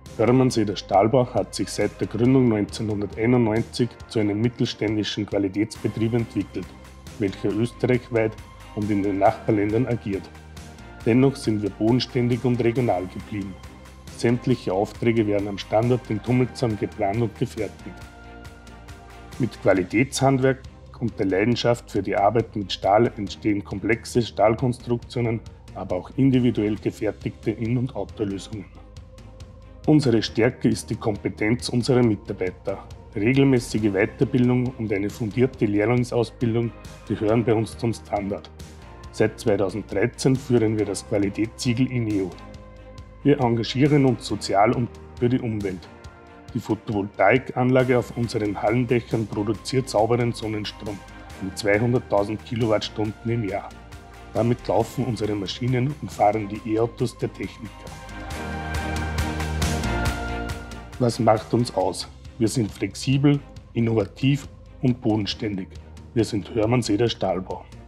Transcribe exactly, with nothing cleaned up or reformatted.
Hörmannseder der Stahlbau hat sich seit der Gründung neunzehnhunderteinundneunzig zu einem mittelständischen Qualitätsbetrieb entwickelt, welcher österreichweit und in den Nachbarländern agiert. Dennoch sind wir bodenständig und regional geblieben. Sämtliche Aufträge werden am Standort in Tummelsam geplant und gefertigt. Mit Qualitätshandwerk und der Leidenschaft für die Arbeit mit Stahl entstehen komplexe Stahlkonstruktionen, aber auch individuell gefertigte In- und Outdoor-Lösungen. Unsere Stärke ist die Kompetenz unserer Mitarbeiter. Regelmäßige Weiterbildung und eine fundierte Lehrlingsausbildung gehören bei uns zum Standard. Seit zweitausenddreizehn führen wir das Qualitätssiegel INEO. Wir engagieren uns sozial und für die Umwelt. Die Photovoltaikanlage auf unseren Hallendächern produziert sauberen Sonnenstrom mit zweihunderttausend Kilowattstunden im Jahr. Damit laufen unsere Maschinen und fahren die E-Autos der Techniker. Was macht uns aus? Wir sind flexibel, innovativ und bodenständig. Wir sind Hörmannseder Stahlbau.